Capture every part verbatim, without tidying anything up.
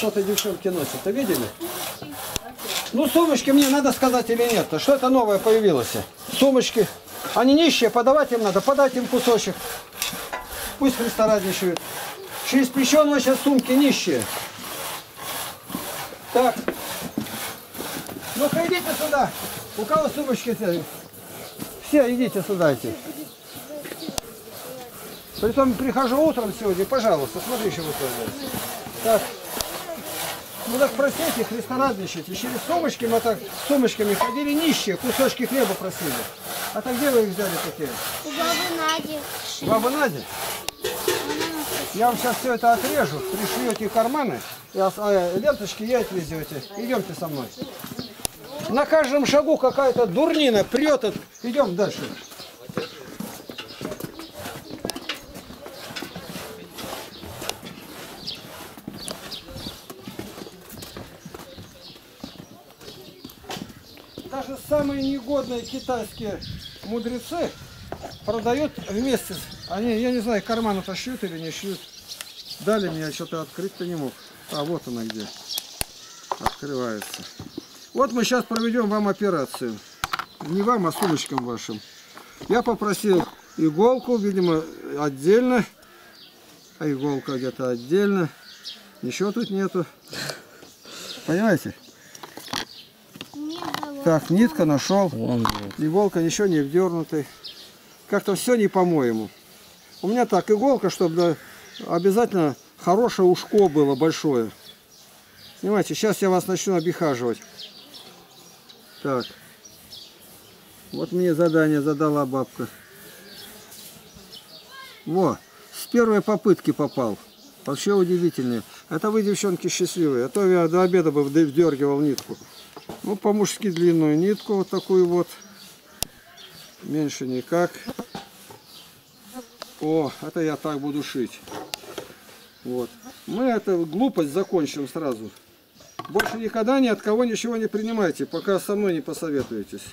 что-то девчонки носят. Вы видели? Ну, сумочки мне надо сказать или нет. Что это новое появилось? Сумочки. Они нищие, подавать им надо. Подать им кусочек. Пусть ресторанничают. Через плечо носят сумки нищие. Так. Ну-ка, идите сюда. У кого сумочки? Все, идите сюда. Идите. Притом прихожу утром сегодня, пожалуйста, смотри, еще выкладывается. Так. Ну так просите, христорадничайте. Через сумочки мы так с сумочками ходили нищие, кусочки хлеба просили. А так где вы их взяли такие? У бабы Нади. Баба Надя? Я вам сейчас все это отрежу, пришьете карманы, и ленточки и отвезете. Идемте со мной. На каждом шагу какая-то дурнина прет. Идем дальше. Даже самые негодные китайские мудрецы продают вместе. Они, я не знаю, карманы-то шьют или не шьют. Дали мне, что-то открыть-то не мог. А, вот она где. Открывается. Вот мы сейчас проведем вам операцию. Не вам, а сумочкам вашим. Я попросил иголку, видимо, отдельно. А иголка где-то отдельно. Ничего тут нету. Понимаете? Так, нитка нашел. Иголка еще не вдернутый. Как-то все не по-моему. У меня так, иголка, чтобы обязательно хорошее ушко было большое. Понимаете, сейчас я вас начну обихаживать. Так. Вот мне задание задала бабка. Во, с первой попытки попал. Вообще удивительные. Это вы, девчонки, счастливые. А то я до обеда бы вдергивал нитку. Ну, по-мужски длинную нитку, вот такую вот. Меньше никак. О, это я так буду шить. Вот. Мы эту глупость закончим сразу. Больше никогда ни от кого ничего не принимайте, пока со мной не посоветуетесь.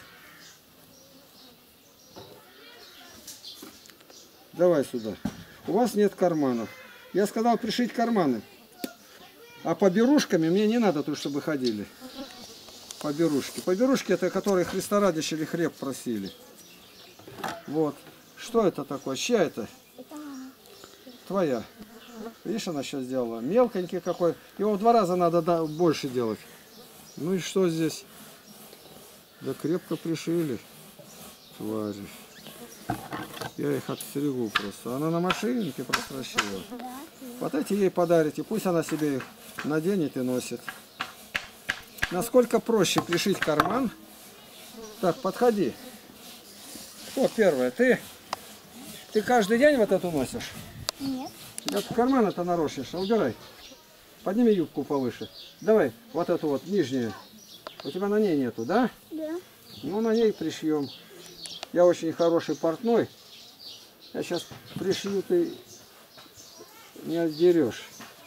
Давай сюда. У вас нет карманов. Я сказал пришить карманы. А по берушками мне не надо тут, чтобы ходили. По берушке. По берушке это которые христорадичили хлеб просили. Вот. Что это такое? Чья это? Это мама. Твоя. Видишь, она сейчас сделала. Мелконький какой. Его в два раза надо больше делать. Ну и что здесь? Да крепко пришили. Твари. Я их отстерегу просто. Она на машинке простращила. Вот эти ей подарите. Пусть она себе их наденет и носит. Насколько проще пришить карман. Так, подходи. Вот первое. Ты, ты каждый день вот эту носишь? Нет. Это карман это нарочишь. Убирай. Подними юбку повыше. Давай вот эту вот нижнюю. У тебя на ней нету, да? Да. Ну, на ней пришьем. Я очень хороший портной. Я сейчас пришью, ты не отдерешь.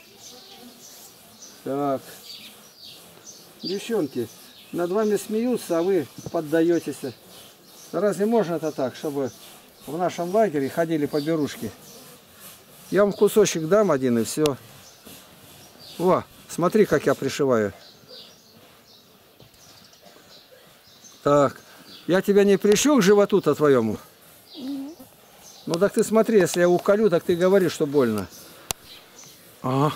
Так. Девчонки, над вами смеются, а вы поддаетесь. Разве можно это так, чтобы в нашем лагере ходили по берушке? Я вам кусочек дам один и все. Во, смотри, как я пришиваю. Так, я тебя не пришью к животу-то твоему? Mm-hmm. Ну так ты смотри, если я уколю, так ты говоришь, что больно. Ага.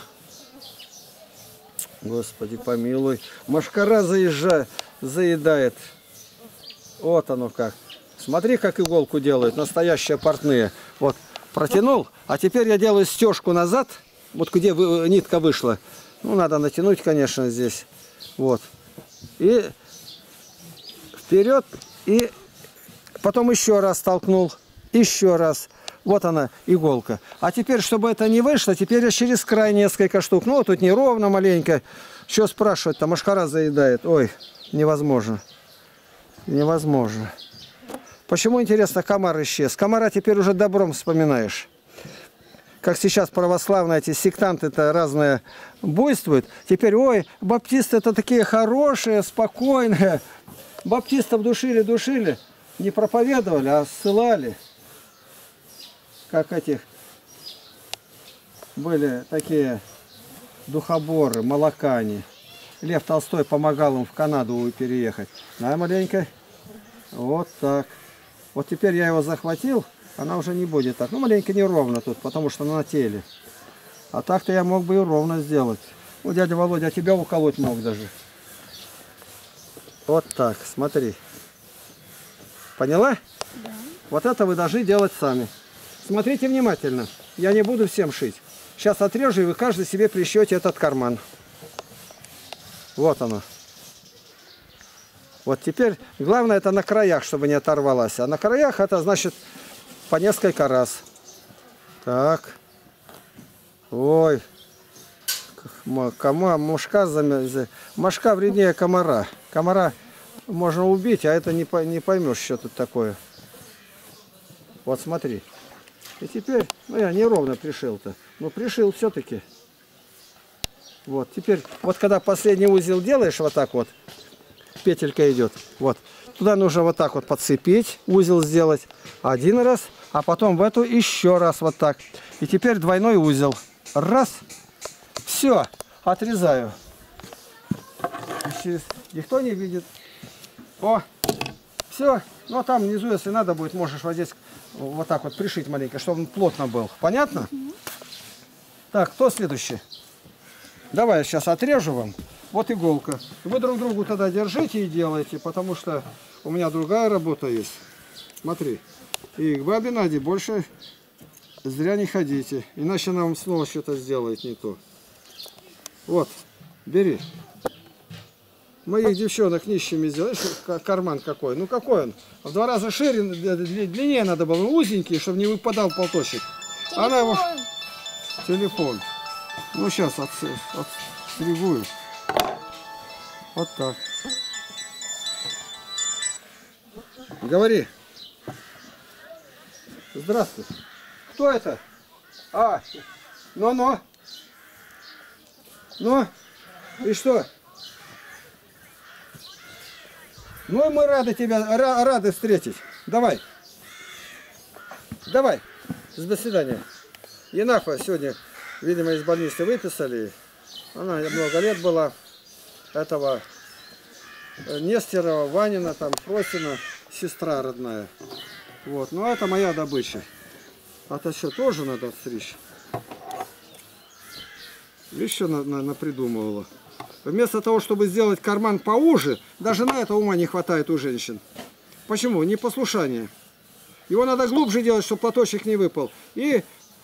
Господи, помилуй. Мошкара заезжает, заедает. Вот оно как. Смотри, как иголку делают, настоящие портные. Вот, протянул, а теперь я делаю стежку назад. Вот где нитка вышла. Ну, надо натянуть, конечно, здесь. Вот. И вперед. И потом еще раз толкнул. Еще раз. Вот она, иголка. А теперь, чтобы это не вышло, теперь я через край несколько штук. Ну, тут неровно маленько. Что спрашивать-то? Мошкара заедает. Ой, невозможно. Невозможно. Почему, интересно, комар исчез? Комара теперь уже добром вспоминаешь. Как сейчас православные эти сектанты-то разные буйствуют. Теперь, ой, баптисты-то такие хорошие, спокойные. Баптистов душили-душили. Не проповедовали, а ссылали. Как этих были такие духоборы, молокане. Лев Толстой помогал им в Канаду переехать. На, маленько. Вот так. Вот теперь я его захватил, она уже не будет так. Ну, маленько неровно тут, потому что на теле. А так-то я мог бы и ровно сделать. Ну, дядя Володя, а тебя уколоть мог даже. Вот так, смотри. Поняла? Да. Вот это вы должны делать сами. Смотрите внимательно. Я не буду всем шить. Сейчас отрежу, и вы каждый себе прищете этот карман. Вот оно. Вот теперь главное это на краях, чтобы не оторвалась. А на краях это значит по несколько раз. Так. Ой. Кома, мушка, мошка вреднее комара. Комара можно убить, а это не, не поймешь, что тут такое. Вот смотри. И теперь, ну я неровно пришил-то. Но пришил все-таки. Вот, теперь, вот когда последний узел делаешь вот так вот, петелька идет, вот. Туда нужно вот так вот подцепить, узел сделать один раз, а потом в эту еще раз вот так. И теперь двойной узел. Раз. Все, отрезаю. Никто не видит. О, все. Ну, а там внизу, если надо будет, можешь вот здесь вот так вот пришить маленько, чтобы он плотно был. Понятно? Mm-hmm. Так, кто следующий? Давай я сейчас отрежу вам. Вот иголка. Вы друг другу тогда держите и делайте, потому что у меня другая работа есть. Смотри. И к бабе Наде больше зря не ходите. Иначе она вам снова что-то сделает не то. Вот, бери. Моих девчонок нищими сделаешь, карман какой. Ну какой он? В два раза шире, длиннее надо было, узенький, чтобы не выпадал полточек. Телефон. Она его... Телефон. Ну сейчас отстригую. Вот так. Говори. Здравствуй. Кто это? А, ну-ну. Ну, и что? Ну, мы рады тебя, рады встретить. Давай. Давай. До свидания. Енафа сегодня, видимо, из больницы выписали. Она много лет была. Этого Нестерова, Ванина, там, Фросина, сестра родная. Вот. Ну, это моя добыча. А то что, тоже надо отстричь. Видишь, что напридумывала? Вместо того, чтобы сделать карман поуже, даже на это ума не хватает у женщин. Почему? Непослушание. Его надо глубже делать, чтобы платочек не выпал. И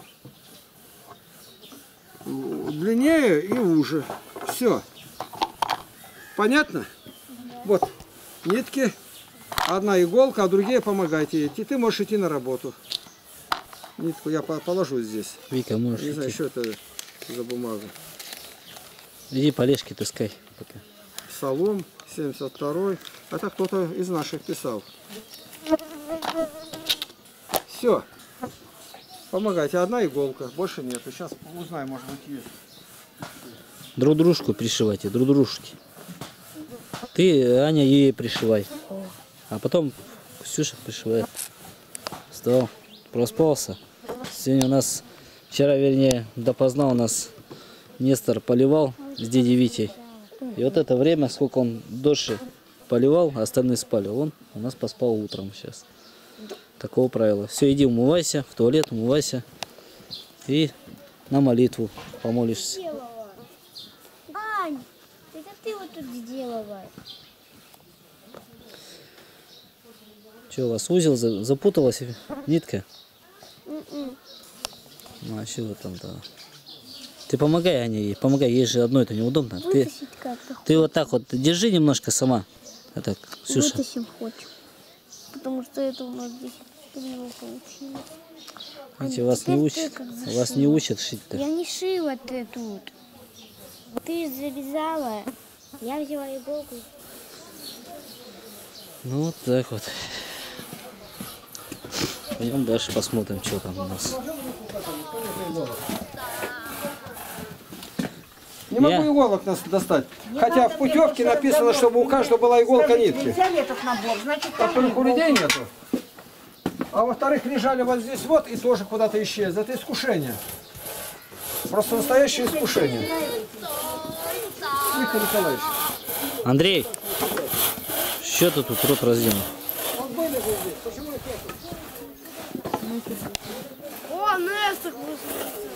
длиннее и уже. Все. Понятно? Вот. Нитки. Одна иголка, а другие помогайте ей. И ты можешь идти на работу. Нитку я положу здесь. Вика, можешь Не идти. знаю, что это за бумага. Иди полежки таскай пока. Псалом семьдесят второй. Это кто-то из наших писал. Все. Помогайте. Одна иголка. Больше нет. Сейчас узнаем, может быть, есть. Друг дружку пришивайте, друг дружки. Ты, Аня, ей пришивай. А потом Ксюша пришивает. Встал. Проспался. Сегодня у нас, вчера, вернее, допоздна у нас Нестор поливал с дядей Витей. И вот это время, сколько он дольше поливал, остальные спали. Он у нас поспал утром сейчас. Такого правила. Все, иди умывайся, в туалет умывайся. И на молитву помолишься. Ань, это ты вот тут сделала. Что, у вас узел запуталась нитка? Mm-mm. Ну, а чего там-то? Ты помогай, Аня, ей. Помогай, ей же одной это неудобно. Ты, ты вот так вот держи немножко сама. А так, Ксюша. Вытащим хочу. Потому что это у нас здесь криво получилось. Видите, вас не учат, вас не учат шить-то. Я не шила ты тут. Ты завязала. Я взяла иголку. Ну вот так вот. Пойдем дальше посмотрим, что там у нас. Не могу Я... иголок нас достать. Хотя в путевке написано, чтобы у каждого была иголка нитки. Взяли этот набор, значит, Во-первых, у людей нету. А во-вторых, лежали вот здесь вот и тоже куда-то исчезли. Это искушение. Просто настоящее искушение. Виктор Николаевич. Андрей, что ты тут рот раздел? О, Нестор!